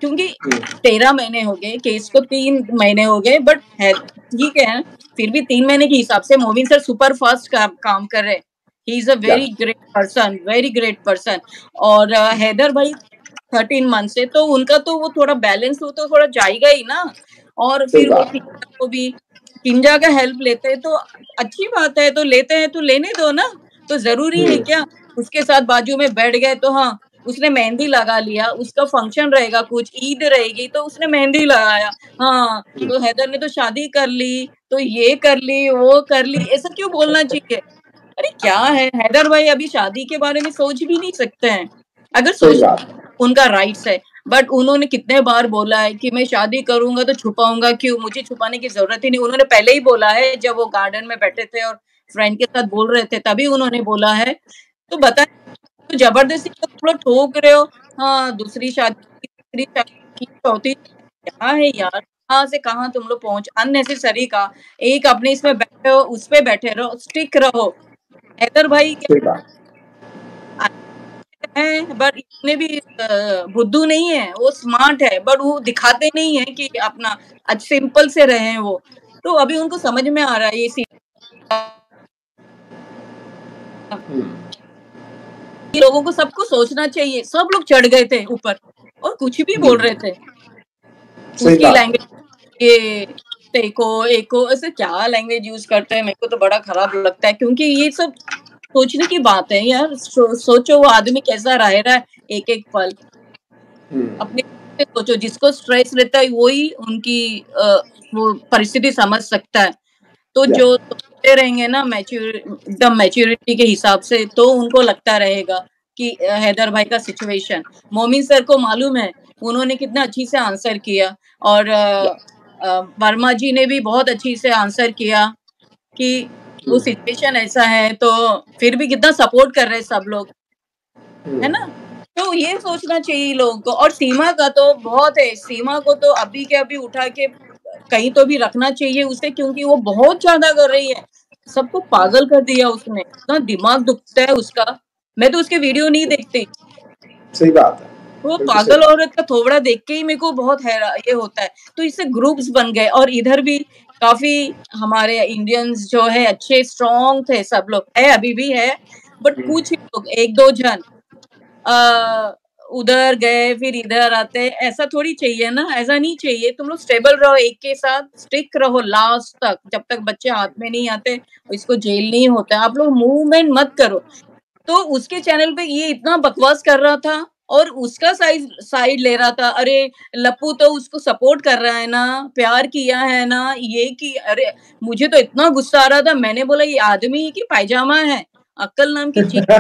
क्योंकि 13 महीने हो गए, केस को 3 महीने हो गए, बट है ठीक है, फिर भी 3 महीने के हिसाब से मोमिन सर सुपर फास्ट काम कर रहे हैं। He is a very great person. और हैदर भाई 13 मंथ से, तो उनका तो वो थोड़ा बैलेंस हो तो थोड़ा जाएगा ही ना। और फिर वो को भी किंजा का हेल्प लेते हैं तो अच्छी बात है, तो लेते हैं तो लेने दो ना। तो जरूरी है क्या उसके साथ बाजू में बैठ गए तो हाँ उसने मेहंदी लगा लिया, उसका फंक्शन रहेगा, कुछ ईद रहेगी तो उसने मेहंदी लगाया, हाँ तो हैदर ने तो शादी कर ली, तो ये कर ली वो कर ली, ऐसा क्यों बोलना चाहिए? अरे क्या है, हैदर भाई अभी शादी के बारे में सोच भी नहीं सकते हैं। अगर सोच उनका राइट्स है, बट उन्होंने कितने बार बोला है कि मैं शादी करूंगा तो छुपाऊंगा क्यों, मुझे छुपाने की जरूरत ही नहीं। उन्होंने पहले ही बोला है जब वो गार्डन में बैठे थे और फ्रेंड के साथ बोल रहे थे, तभी उन्होंने बोला है। तो बता, तो जबरदस्ती तुम लोग ठोक रहे हो। हाँ दूसरी शादी, तीसरी शादी, चौथी, क्या है यार, कहाँ से कहाँ तुम लोग पहुंच, अननेसेसरी का। एक अपने इसमें बैठे हो, उस पे बैठे रहो, स्टिक रहो। हैदर भाई क्या है, बट इतने भी बुद्धू नहीं है, वो स्मार्ट है, बट वो दिखाते नहीं है कि अपना सिंपल से रहे हैं वो। तो अभी उनको समझ में आ रहा है ये लोगों को सबको सोचना चाहिए। सब लोग चढ़ गए थे ऊपर और कुछ भी बोल रहे थे, उसकी लैंग्वेज ये एको ऐसे क्या लैंग्वेज यूज करते हैं, मेरे को तो बड़ा खराब लगता है। क्योंकि ये सब सोचने की बात है यार, सोचो वो आदमी कैसा रह रहा है एक एक पल, अपने सोचो। जिसको स्ट्रेस रहता है वही उनकी वो परिस्थिति समझ सकता है। तो जो सोचते रहेंगे ना एकदम मैच्योरिटी के हिसाब से, तो उनको लगता रहेगा कि हैदर भाई का सिचुएशन, मोमिन सर को मालूम है उन्होंने कितना अच्छी से आंसर किया, और वर्मा जी ने भी बहुत अच्छी से आंसर किया कि वो सिचुएशन ऐसा है, तो फिर भी कितना सपोर्ट कर रहे हैं सब लोग, है ना। तो ये सोचना चाहिए लोगों को। और सीमा का तो बहुत है, सीमा को तो अभी के अभी उठा के कहीं तो भी रखना चाहिए उसे, क्योंकि वो बहुत ज्यादा कर रही है, सबको पागल कर दिया उसने, इतना दिमाग दुखता है उसका। मैं तो उसके वीडियो नहीं देखती। सही बात है, वो पागल औरत का थोबड़ा देख के ही मेरे को बहुत ये होता है। तो इससे ग्रुप्स बन गए, और इधर भी काफी हमारे इंडियंस जो है अच्छे स्ट्रॉन्ग थे, सब लोग है अभी भी है, बट कुछ लोग एक दो जन उधर गए फिर इधर आते, ऐसा थोड़ी चाहिए ना, ऐसा नहीं चाहिए। तुम लोग स्टेबल रहो, एक के साथ स्टिक रहो लास्ट तक, जब तक बच्चे हाथ में नहीं आते, इसको जेल नहीं होता। आप लोग मूवमेंट मत करो। तो उसके चैनल पे ये इतना बकवास कर रहा था और उसका साइड ले रहा था। अरे लप्पू तो उसको सपोर्ट कर रहा है ना, प्यार किया है ना, ये की। अरे मुझे तो इतना गुस्सा आ रहा था, मैंने बोला ये आदमी की पायजामा है, अक्ल नाम की चीज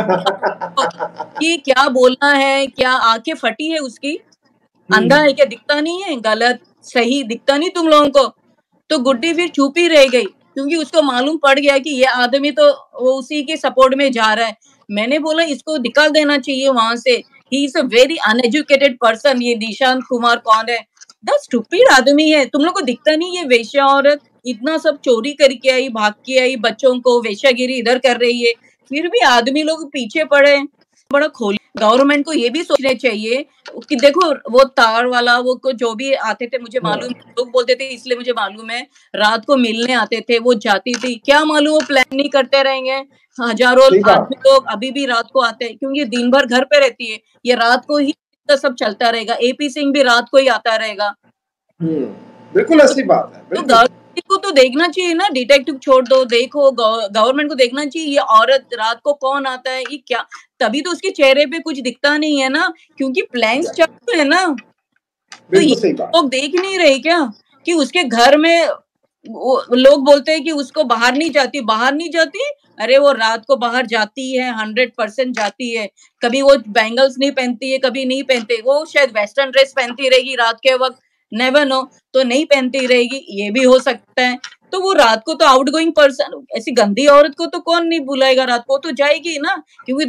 कि क्या बोलना है, क्या आंखें फटी है उसकी, अंधा है क्या, दिखता नहीं है, गलत सही दिखता नहीं तुम लोगों को। तो गुड्डी फिर चुप ही रह गई, क्योंकि उसको मालूम पड़ गया कि ये आदमी तो वो उसी के सपोर्ट में जा रहा है। मैंने बोला इसको निकाल देना चाहिए वहां से, he is a very uneducated person. ये निशांत कुमार कौन है, द स्टूपिड आदमी है। तुम लोग को दिखता नहीं ये वेश्या औरत इतना सब चोरी करके आई, भाग के आई, बच्चों को वेश्यागिरी इधर कर रही है, फिर भी आदमी लोग पीछे पड़े। बड़ा खोल, गवर्नमेंट को ये भी सोचना चाहिए कि देखो वो तार वाला वो को जो भी आते थे, मुझे मालूम, लोग बोलते थे इसलिए मुझे मालूम है, रात को मिलने आते थे, वो जाती थी, क्या मालूम वो प्लान नहीं करते रहेंगे। हजारों आदमी लोग अभी भी रात को आते हैं, क्योंकि दिन भर घर पे रहती है, ये रात को ही सब चलता रहेगा। एपी सिंह भी रात को ही आता रहेगा। बिल्कुल ऐसी बात है। तो गवर्नमेंट को तो देखना चाहिए ना, डिटेक्टिव छोड़ दो, देखो गवर्नमेंट को देखना चाहिए ये औरत रात को कौन आता है, ये क्या, तभी तो उसके चेहरे पे कुछ दिखता नहीं है ना, क्योंकि प्लान्स चल रहे हैं ना। तो ये लोग देख नहीं रहे क्या कि उसके घर में लोग बोलते हैं कि उसको बाहर नहीं जाती। अरे वो रात को बाहर जाती है, 100% जाती है। कभी वो बैंगल्स नहीं पहनती है, कभी नहीं पहनते, वो शायद वेस्टर्न ड्रेस पहनती रहेगी रात के वक्त, नेवर नो, तो नहीं पहनती रहेगी, ये भी हो सकता है। तो वो रात को तो आउटगोइंग पर्सन, ऐसी गंदी औरत को तो कौन नहीं बुलाएगा, रात को तो जाएगी ना। क्योंकि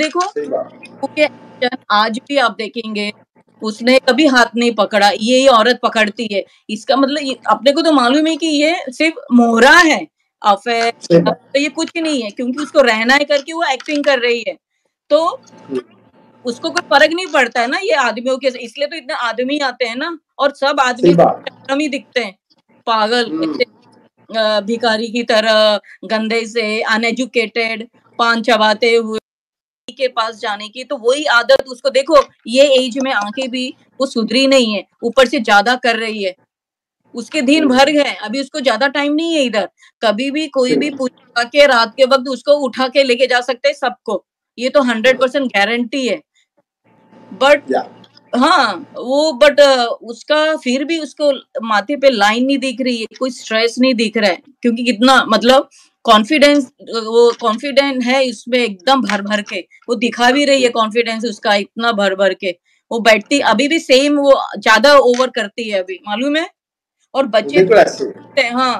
देखो आज भी आप देखेंगे उसने कभी हाथ नहीं पकड़ा, ये औरत पकड़ती है। इसका मतलब अपने को तो मालूम है कि ये सिर्फ मोहरा है, अफेयर तो ये कुछ नहीं है, क्योंकि उसको रहना है करके वो एक्टिंग कर रही है। तो उसको कोई फर्क नहीं पड़ता है ना ये आदमियों के, इसलिए तो इतने आदमी आते हैं ना। और सब सही आदमी बात। शर्म ही दिखते हैं, पागल हम्म, ऐसे भिखारी की तरह, गंदे से, अनएजुकेटेड, पान चबाते हुए के पास जाने की। तो वही आदत उसको देखो, ये एज में आके भी वो सुधरी नहीं है, ऊपर से ज्यादा कर रही है। उसके दिन भर गए, अभी उसको ज्यादा टाइम नहीं है इधर। कभी भी कोई भी पूछा के रात के वक्त उसको उठा के लेके जा सकते हैं सबको, ये तो 100% गारंटी है। बट या हाँ, वो बट उसका फिर भी उसको माथे पे लाइन नहीं दिख रही है, कोई स्ट्रेस नहीं दिख रहा है, क्योंकि कितना मतलब कॉन्फिडेंस, वो कॉन्फिडेंट है इसमें एकदम भर भर के, वो दिखा भी रही है कॉन्फिडेंस उसका इतना भर भर के। वो बैठती अभी भी सेम, वो ज्यादा ओवर करती है अभी, मालूम है। और बच्चे बिल्कुल ऐसे। हाँ,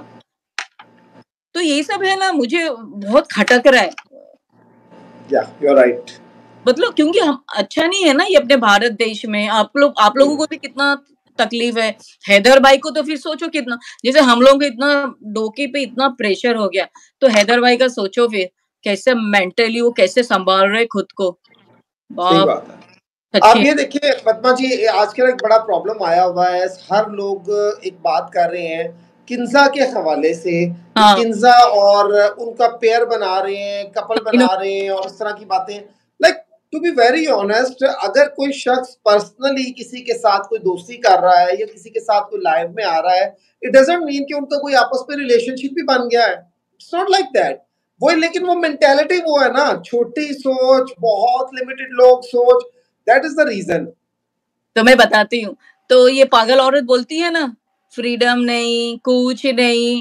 तो यही सब है ना, मुझे बहुत खटक रहा है। या यू आर राइट। मतलब क्योंकि हम अच्छा नहीं है ना ये अपने भारत देश में। आप लोगों को भी कितना तकलीफ है, हैदर भाई को तो फिर सोचो कितना, जैसे हम लोगों को इतना डोके पे इतना प्रेशर हो गया, तो हैदर भाई का सोचो फिर कैसे मेंटली वो कैसे संभाल रहे खुद को। सही बाप, बात है। आप सच्ची। ये देखिए पद्मा जी, आजकल एक बड़ा प्रॉब्लम आया हुआ है, हर लोग एक बात कर रहे हैं किन्जा के हवाले से, हाँ, किन्जा और उनका पेयर बना रहे हैं, कपल बना रहे हैं और इस तरह की बातें। Like to be very honest, अगर कोई शख्स पर्सनली किसी के साथ कोई दोस्ती कर रहा है या किसी के साथ कोई लाइफ में आ रहा है, इट डजंट मीन कि उनका कोई आपस में रिलेशनशिप भी बन गया है। It's not like that. वो लेकिन वो मेंटेलिटी वो है ना, छोटी सोच, बहुत लिमिटेड लोग सोच, दैट इज द रीजन। तो मैं बताती हूँ। तो ये पागल औरत बोलती है ना, फ्रीडम नहीं, कुछ नहीं।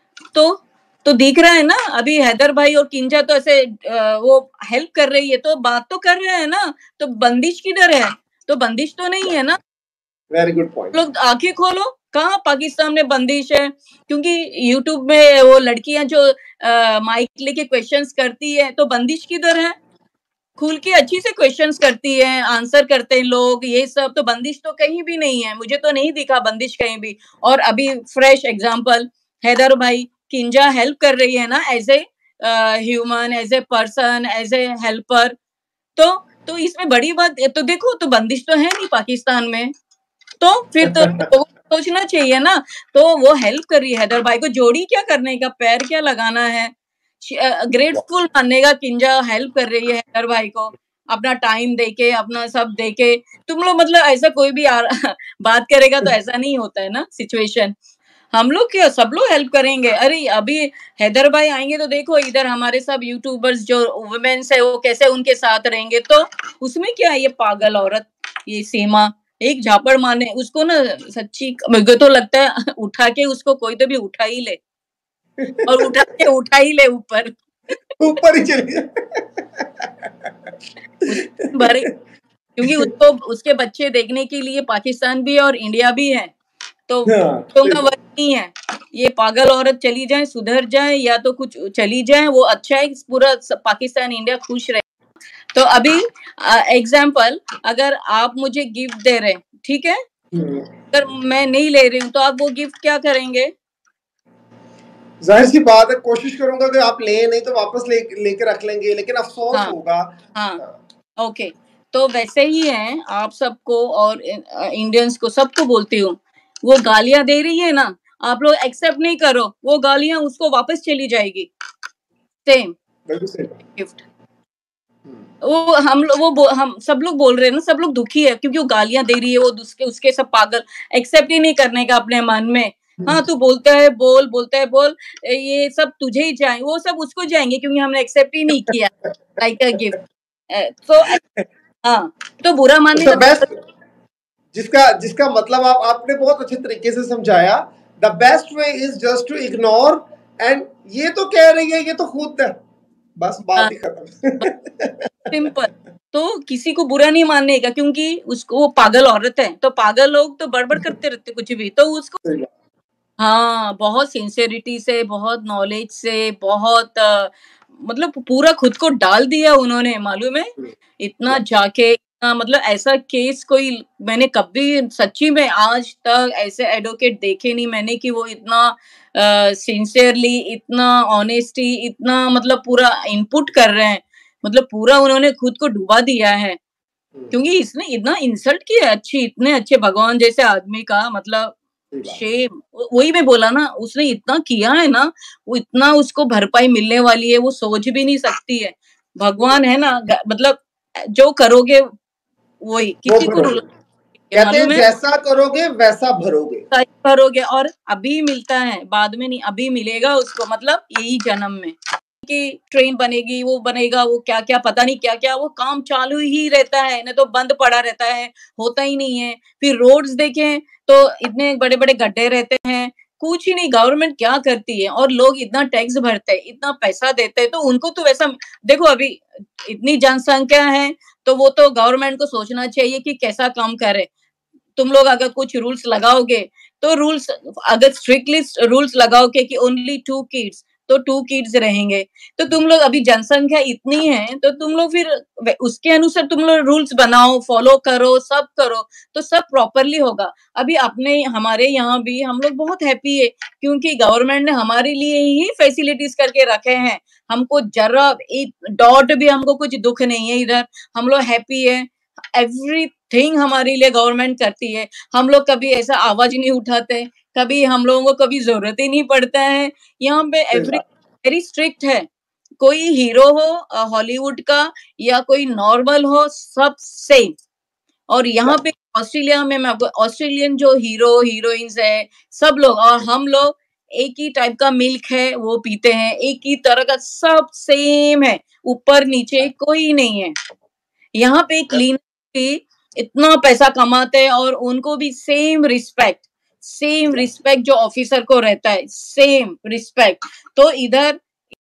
तो दिख रहा है ना, अभी हैदर भाई और किंजा तो ऐसे वो हेल्प कर रही है, तो बात तो कर रहे हैं ना, तो बंदिश किधर है? तो बंदिश तो नहीं है ना। Very good point. लोग आंखें खोलो, कहाँ पाकिस्तान में बंदिश है? क्योंकि यूट्यूब में वो लड़कियां जो माइक लेके क्वेश्चंस करती है, तो बंदिश किधर है? खुल के अच्छी से क्वेश्चंस करती है, आंसर करते हैं लोग, ये सब। तो बंदिश तो कहीं भी नहीं है, मुझे तो नहीं दिखा बंदिश कहीं भी। और अभी फ्रेश एग्जांपल, हैदर भाई, किंजा हेल्प कर रही है ना, as a human, as a person, as a helper. तो इसमें बड़ी बात तो देखो, तो बंदिश तो है नहीं पाकिस्तान में। तो फिर तो लोगों को सोचना चाहिए ना। तो वो हेल्प कर रही है हैदर भाई को, जोड़ी क्या करने का, पैर क्या लगाना है। ग्रेटफुल मानने का, किंजा हेल्प कर रही है हैदर भाई को, अपना टाइम देके, अपना सब देके। तुम लोग मतलब ऐसा कोई भी बात करेगा तो ऐसा नहीं होता है ना सिचुएशन। हम लोग क्या, सब लोग हेल्प करेंगे। अरे अभी हैदर भाई आएंगे तो देखो इधर हमारे सब यूट्यूबर्स जो वुमेन्स है वो कैसे उनके साथ रहेंगे। तो उसमें क्या है, ये पागल औरत, ये सीमा एक झापड़ मारने उसको ना, सच्ची मुझे तो लगता है उठा के उसको कोई तो भी उठा ही ले, और उठा ही ले ऊपर। ऊपर ही चलिए। भरे, क्योंकि उसको उसके बच्चे देखने के लिए पाकिस्तान भी और इंडिया भी है। तो हाँ, बच्चों का वर्क नहीं है। ये पागल औरत चली जाए, सुधर जाए, या तो कुछ चली जाए, वो अच्छा है, पूरा पाकिस्तान इंडिया खुश रहे। तो अभी एग्जाम्पल, अगर आप मुझे गिफ्ट दे रहे हैं, ठीक है, अगर मैं नहीं ले रही हूँ तो आप वो गिफ्ट क्या करेंगे? जाहिर सी बात है, कोशिश करूंगा कि आप ले, नहीं तो वापस लेके रख लेंगे, लेकिन अफसोस हाँ, होगा। हाँ, ओके। तो वैसे ही है, आप सबको और इंडियंस को सबको बोलती हूँ, वो गालियां दे रही है ना, आप लोग एक्सेप्ट नहीं करो, वो गालियां उसको वापस चली जाएगी, सेम बिल्कुल सही बात। गिफ्ट। वो हम सब लोग बोल रहे हैं ना, सब लोग दुखी है क्योंकि वो गालियां दे रही है, वो उसके सब पागल एक्सेप्ट ही नहीं करने का अपने मन में। हाँ, तू बोलता है बोल, बोलता है बोल, ये सब तुझे ही जाए, वो सब उसको जाएंगे क्योंकि हमने एक्सेप्ट ही नहीं किया लाइक अ गिफ्ट। तो हाँ, तो बुरा मानने द का बेस्ट, जिसका मतलब आपने बहुत अच्छे तरीके से समझाया। The best way is just to ignore, and ये तो कह रही है, ये तो खुद है, बस बात ही खत्म। सिंपल। तो किसी को बुरा नहीं मानने का, क्योंकि उसको वो पागल औरत है, तो पागल लोग तो बड़बड़ करते रहते कुछ भी, तो उसको सही बात। हाँ, बहुत सिंसेरिटी से, बहुत नॉलेज से, बहुत मतलब पूरा खुद को डाल दिया उन्होंने, मालूम है? इतना जाके, इतना मतलब ऐसा केस कोई मैंने कभी सच्ची में आज तक ऐसे एडवोकेट देखे नहीं मैंने कि वो इतना सिंसियरली, इतना ऑनेस्टी, इतना मतलब पूरा इनपुट कर रहे हैं। मतलब पूरा उन्होंने खुद को डुबा दिया है। क्योंकि इसने इतना इंसल्ट किया इतने अच्छे भगवान जैसे आदमी का, मतलब शेम। वही मैं बोला ना, उसने इतना किया है ना, वो इतना उसको भरपाई मिलने वाली है, वो सोच भी नहीं सकती है। भगवान है ना, मतलब जो करोगे वही, किसी को रुला कहते हैं मालूम है, जैसा करोगे वैसा भरोगे। सही करोगे, और अभी मिलता है, बाद में नहीं, अभी मिलेगा उसको, मतलब यही जन्म में कि ट्रेन बनेगी, वो बनेगा, वो क्या-क्या पता नहीं क्या-क्या, वो काम चालू ही रहता है, नहीं तो बंद पड़ा रहता है, होता ही नहीं है। फिर रोड्स देखें तो इतने बड़े-बड़े गड्ढे रहते हैं, कुछ ही नहीं, गवर्नमेंट क्या करती है, और लोग इतना टैक्स भरते हैं, इतना पैसा देते हैं, तो उनको तो वैसा, देखो अभी इतनी जनसंख्या है, तो वो तो गवर्नमेंट को सोचना चाहिए कि कैसा काम करे। तुम लोग अगर कुछ रूल्स लगाओगे, तो रूल्स, अगर स्ट्रिक्टली रूल्स लगाओगे कि ओनली 2 किड्स, तो 2 किड्स रहेंगे। तो तुम लोग, अभी जनसंख्या इतनी है, तो तुम लोग फिर उसके अनुसार तुम लोग रूल्स बनाओ, फॉलो करो, सब करो, तो सब प्रॉपरली होगा। अभी अपने हमारे यहाँ भी हम लोग बहुत हैप्पी है, क्योंकि गवर्नमेंट ने हमारे लिए ही फैसिलिटीज करके रखे हैं। हमको जरा एक डॉट भी हमको कुछ दुख नहीं है इधर, हम लोग हैप्पी है। एवरीथिंग हमारे लिए गवर्नमेंट करती है। हम लोग कभी ऐसा आवाज नहीं उठाते, कभी हम लोगों को कभी जरूरत ही नहीं पड़ता है। यहाँ पे वेरी स्ट्रिक्ट है। कोई हीरो हो हॉलीवुड का या कोई नॉर्मल हो, सब सेम। और यहाँ पे ऑस्ट्रेलिया में, मैं आपको ऑस्ट्रेलियन जो हीरो हीरोइंस है, सब लोग और हम लोग एक ही टाइप का मिल्क है वो पीते हैं, एक ही तरह का, सब सेम है, ऊपर नीचे कोई नहीं है। यहाँ पे क्लीन भी इतना पैसा कमाते हैं, और उनको भी सेम रिस्पेक्ट जो ऑफिसर को रहता है, सेम रिस्पेक्ट। तो इधर